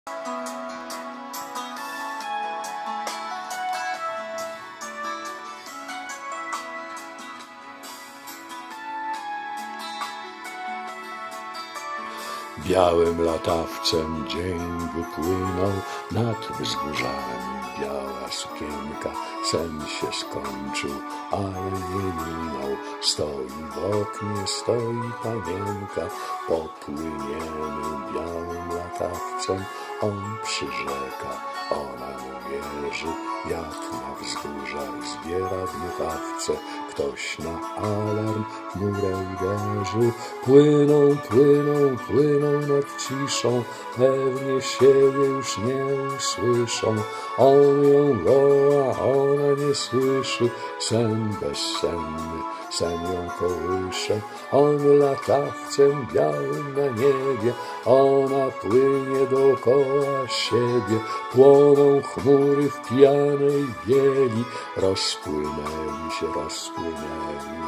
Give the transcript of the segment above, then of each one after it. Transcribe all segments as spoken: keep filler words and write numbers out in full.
Białym latawcem dzień wypłynął nad wzgórzami. Biała sukienka, sen się skończył, ale nie minął. Stoi w oknie, stoi panienka. Popłyniemy białym latawcem, on przyrzeka, ona mu wierzy. Jak na wzgórzach zbiera dmuchawce, ktoś na alarm chmurę uderzył. Płyną, płyną, płyną nad ciszą, pewnie siebie już nie usłyszą. On ją woła, ona nie słyszy, sen bezsenny, sen ją kołysze. On latawcem białym na niebie, ona płynie dookoła siebie. Płoną chmury w pijanej bieli, rozpłynęli się, rozpłynęli.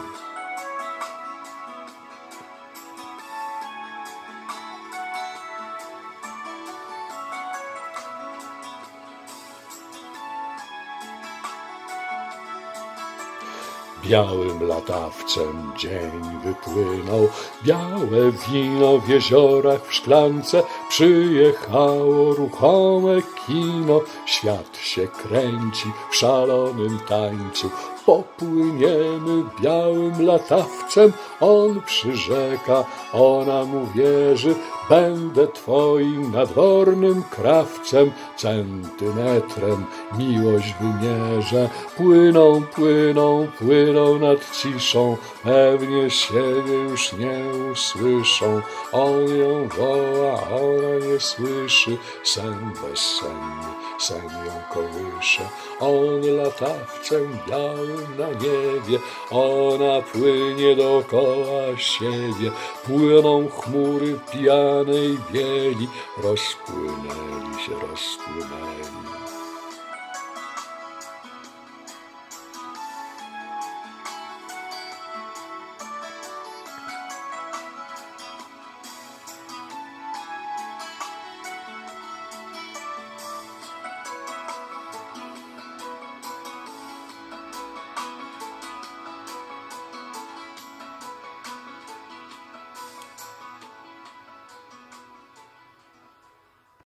Białym latawcem dzień wypłynął, białe wino w jeziorach w szklance. Przyjechało ruchome kino, świat się kręci w szalonym tańcu. Popłyniemy białym latawcem, on przyrzeka, ona mu wierzy. Będę twoim nadwornym krawcem, centymetrem miłość wymierzę. Płyną, płyną, płyną nad ciszą, pewnie siebie już nie usłyszą. On ją woła, ona nie słyszy, sen bezsenny, sen ją kołysze. On latawcem białym na niebie, ona płynie dookoła siebie. Płyną chmury pijanej bieli, rozpłynęli się, rozpłynęli.